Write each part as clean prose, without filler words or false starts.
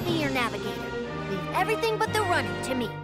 be your navigator. Leave everything but the running to me.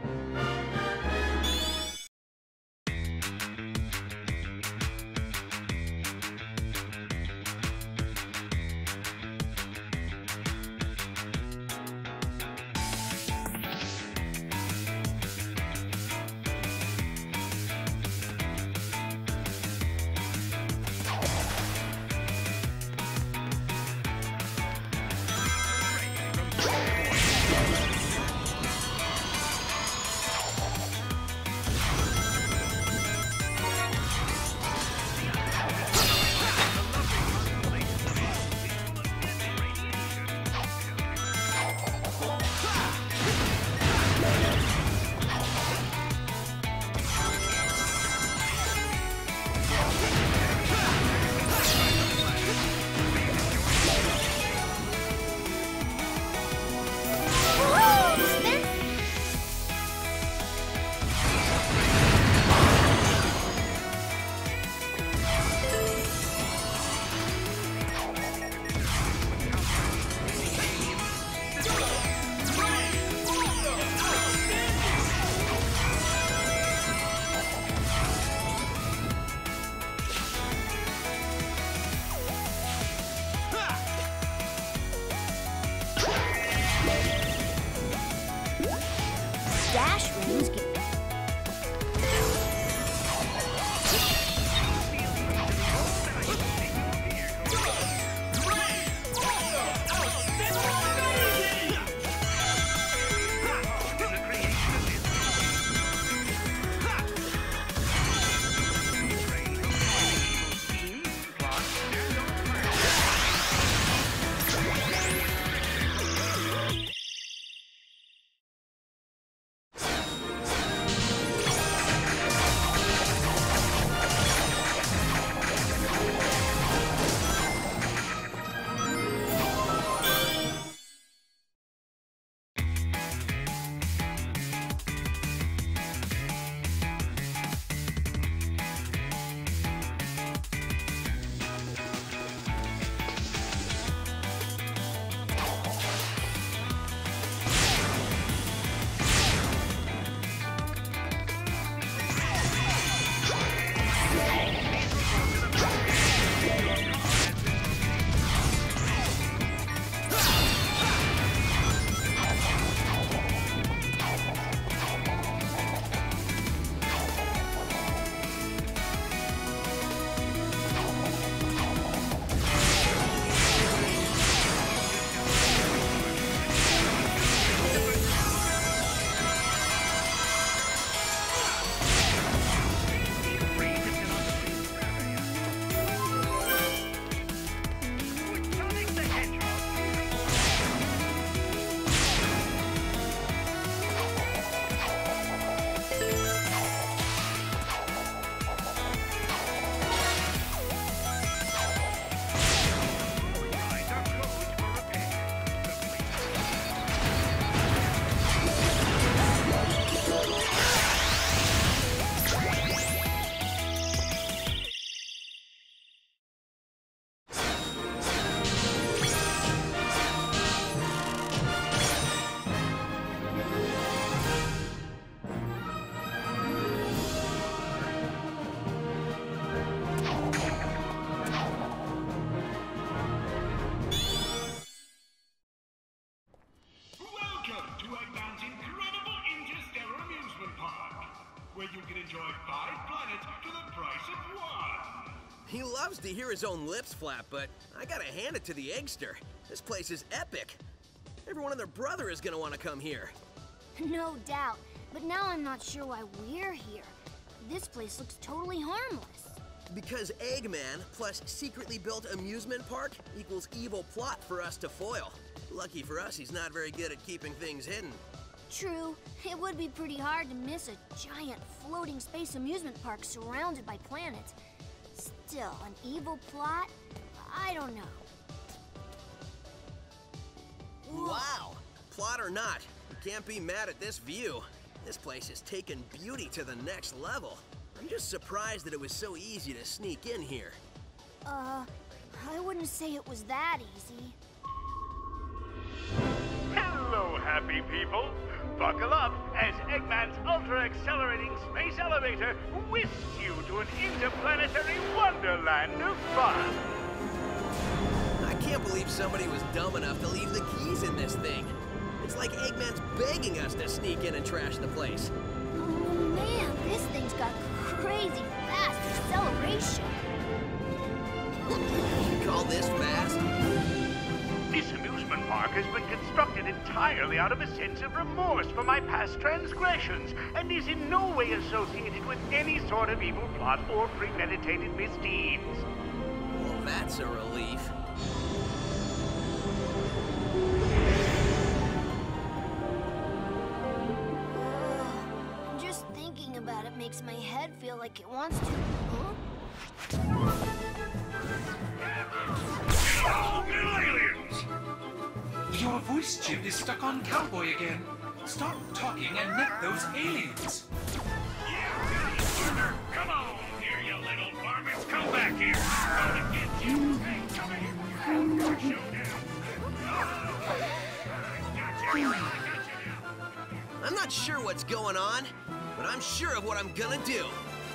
Dash rings get... where you can enjoy 5 planets for the price of 1. He loves to hear his own lips flap, but I gotta hand it to the Eggster. This place is epic. Everyone and their brother is gonna want to come here. No doubt, but now I'm not sure why we're here. This place looks totally harmless. Because Eggman plus secretly built amusement park equals evil plot for us to foil. Lucky for us, he's not very good at keeping things hidden. True, it would be pretty hard to miss a giant floating space amusement park surrounded by planets. Still, an evil plot? I don't know. Wow! Plot or not, you can't be mad at this view. This place has taken beauty to the next level. I'm just surprised that it was so easy to sneak in here. I wouldn't say it was that easy. Hello, Hello, happy people. Buckle up as Eggman's ultra-accelerating space elevator whisks you to an interplanetary wonderland of fun. I can't believe somebody was dumb enough to leave the keys in this thing. It's like Eggman's begging us to sneak in and trash the place. Oh man, this thing's got crazy fast acceleration. You call this fast? This amusement park has been constructed entirely out of a sense of remorse for my past transgressions, and is in no way associated with any sort of evil plot or premeditated misdeeds. Well, that's a relief. Just thinking about it makes my head feel like it wants to. Huh? Little aliens! Your voice chip is stuck on Cowboy again. Stop talking and net those aliens. Partner, come on here, you little varmints. Come back here. I'm gonna get you. Hey, come here. I'm not sure what's going on, but I'm sure of what I'm gonna do.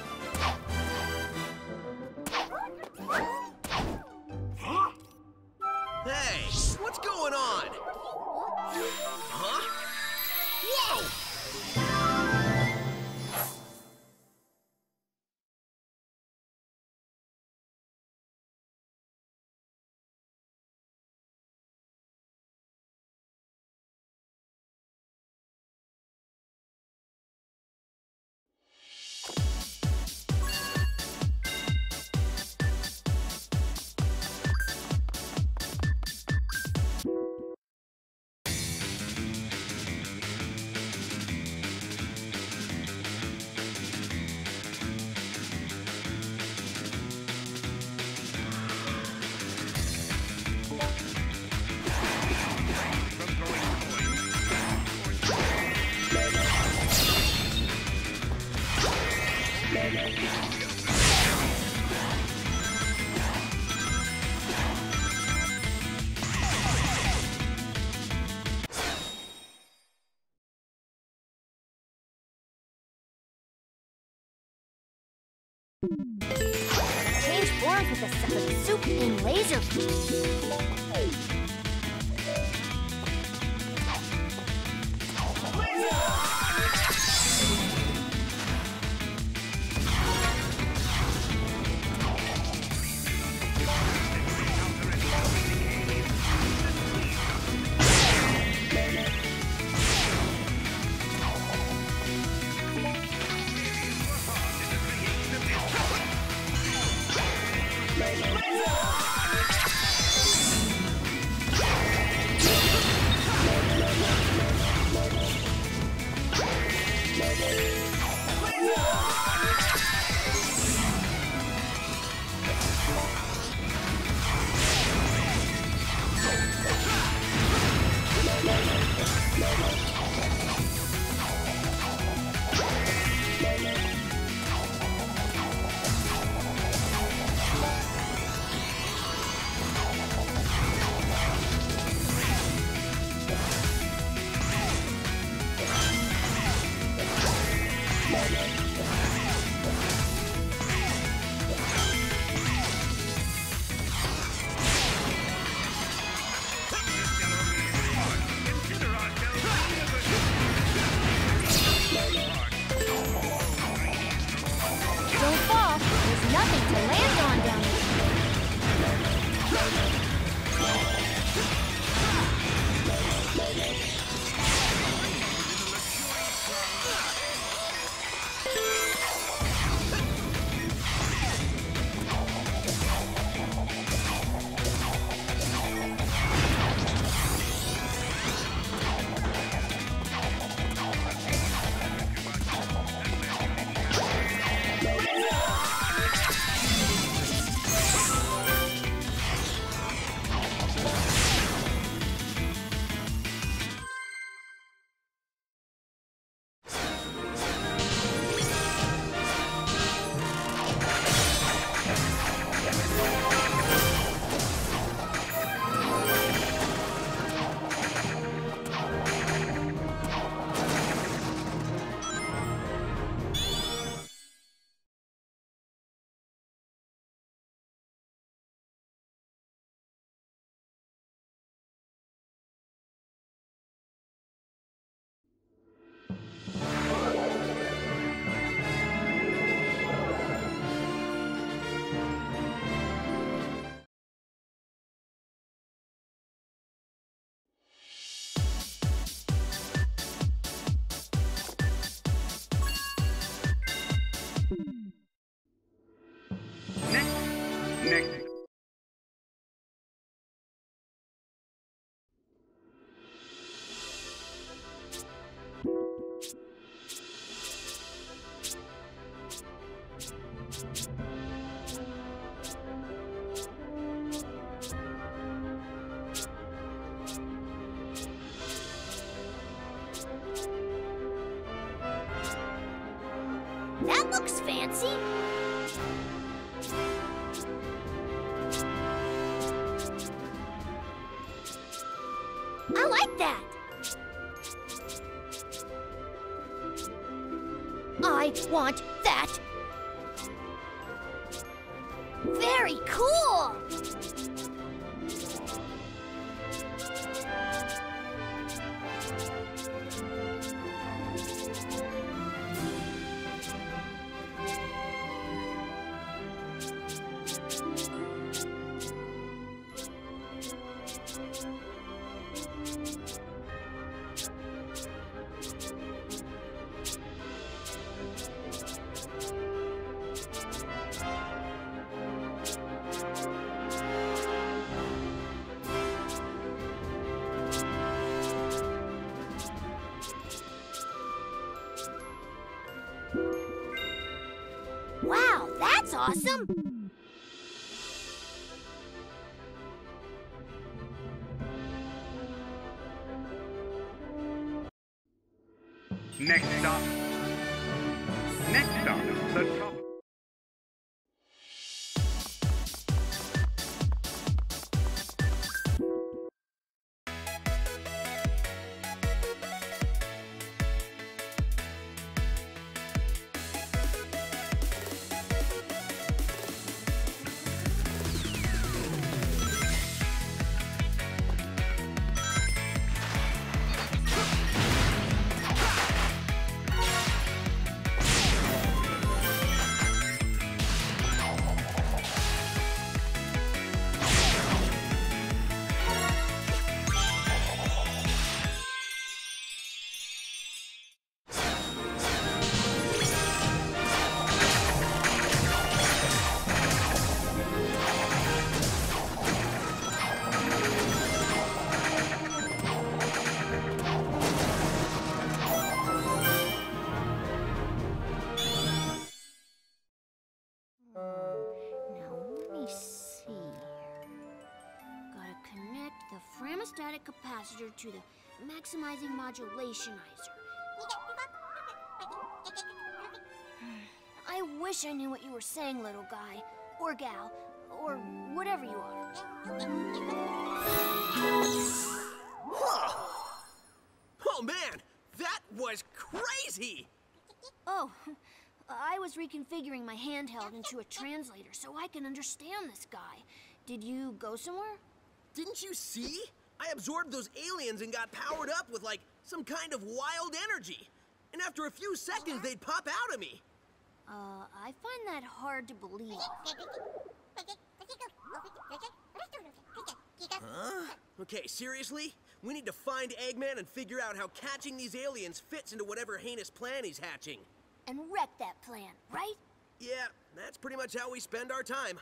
Huh? Hey, what's going on? Huh? Whoa! Change forms with a soup in laser. Looks fancy. I like that. I want that. Very cool. Wow, that's awesome! Next stop, the top. Static capacitor to the maximizing modulationizer. I wish I knew what you were saying, little guy, or gal, or whatever you are. Oh man, that was crazy! Oh, I was reconfiguring my handheld into a translator so I can understand this guy. Did you go somewhere? Didn't you see? I absorbed those aliens and got powered up with, like, some kind of wild energy. And after a few seconds, they'd pop out of me. I find that hard to believe. Huh? Okay, seriously? We need to find Eggman and figure out how catching these aliens fits into whatever heinous plan he's hatching. And wreck that plan, right? Yeah, that's pretty much how we spend our time.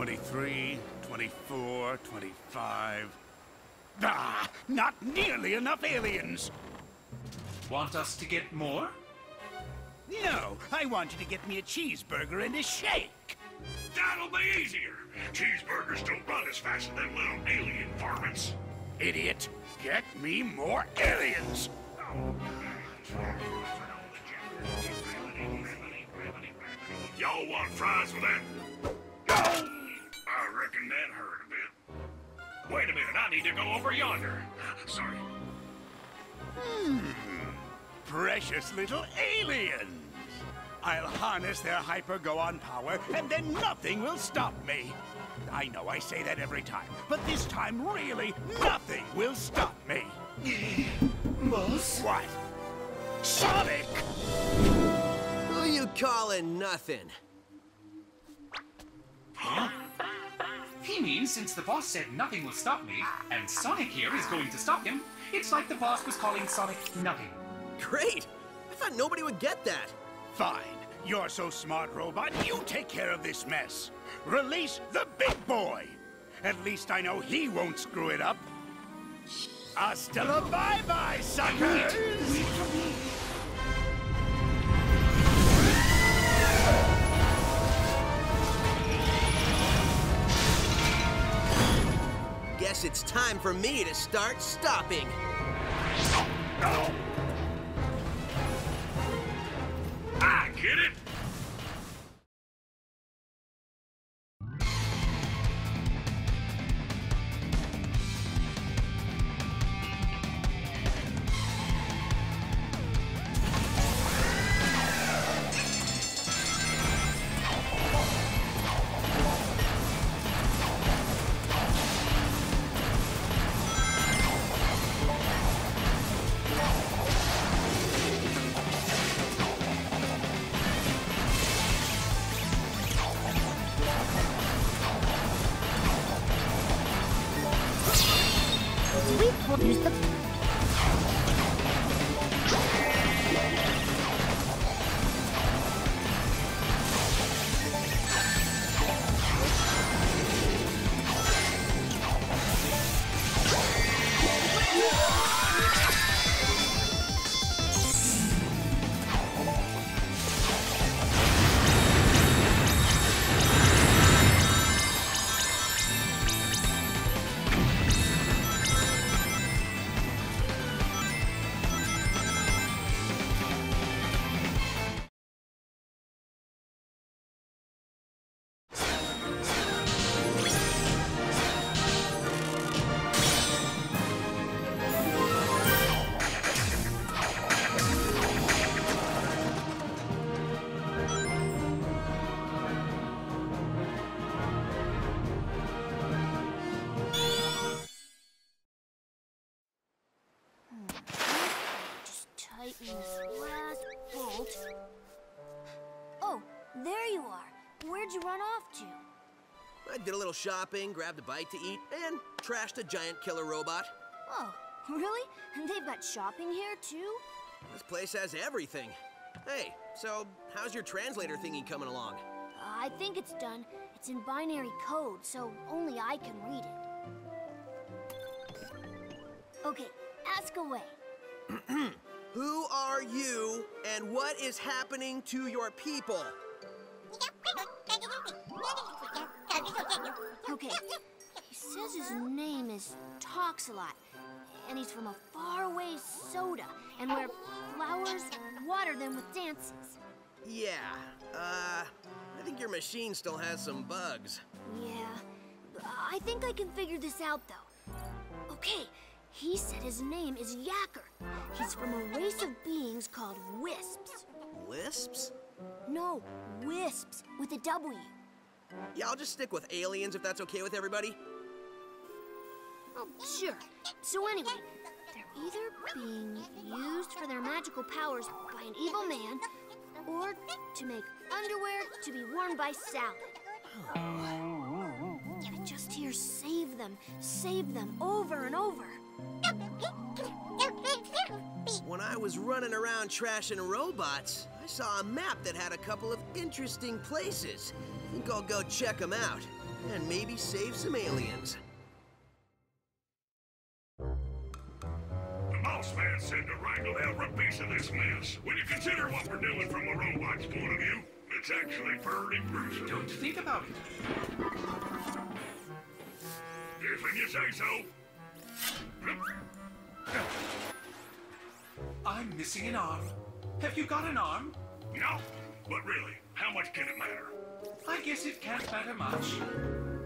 23, 24, 25... Ah! Not nearly enough aliens! Want us to get more? No, I want you to get me a cheeseburger and a shake. That'll be easier. Cheeseburgers don't run as fast as them little alien varmints. Idiot, get me more aliens! Y'all want fries with that? Go! I reckon that hurt a bit. Wait a minute, I need to go over yonder. Sorry. Precious little aliens! I'll harness their hyper-go-on power, and then nothing will stop me. I know I say that every time, but this time, really, nothing will stop me. Boss? What? Sonic! Who you calling nothing? Huh? He means since the boss said nothing will stop me, and Sonic here is going to stop him, it's like the boss was calling Sonic nothing. Great! I thought nobody would get that. Fine. You're so smart, Robot. You take care of this mess. Release the big boy. At least I know he won't screw it up. Hasta la bye-bye, suckers! Wait for me. Guess it's time for me to start stopping. I get it. Use the... Tighten this last bolt. Oh, there you are. Where'd you run off to? I did a little shopping, grabbed a bite to eat, and trashed a giant killer robot. Oh, really? And they've got shopping here, too? This place has everything. Hey, so how's your translator thingy coming along? I think it's done. It's in binary code, so only I can read it. Okay, ask away. Who are you, and what is happening to your people? Okay, he says his name is Toxalot, and he's from a faraway soda, and where flowers water them with dances. Yeah, I think your machine still has some bugs. Yeah, I think I can figure this out, though. Okay, he said his name is Yacker. He's from a race of beings called Wisps. Lisps? No, Wisps, with a W. Yeah, I'll just stick with aliens if that's okay with everybody. Oh, sure. So anyway, they're either being used for their magical powers by an evil man, or to make underwear to be worn by Sally. I just hear save them, over and over. When I was running around trashing robots, I saw a map that had a couple of interesting places. I think I'll go check them out. and maybe save some aliens. The boss man said to wrangle every piece of this mess. When you consider what we're doing from a robot's point of view, it's actually pretty gruesome. Don't think about it. If you say so. I'm missing an arm. Have you got an arm? No, but really, how much can it matter? I guess it can't matter much.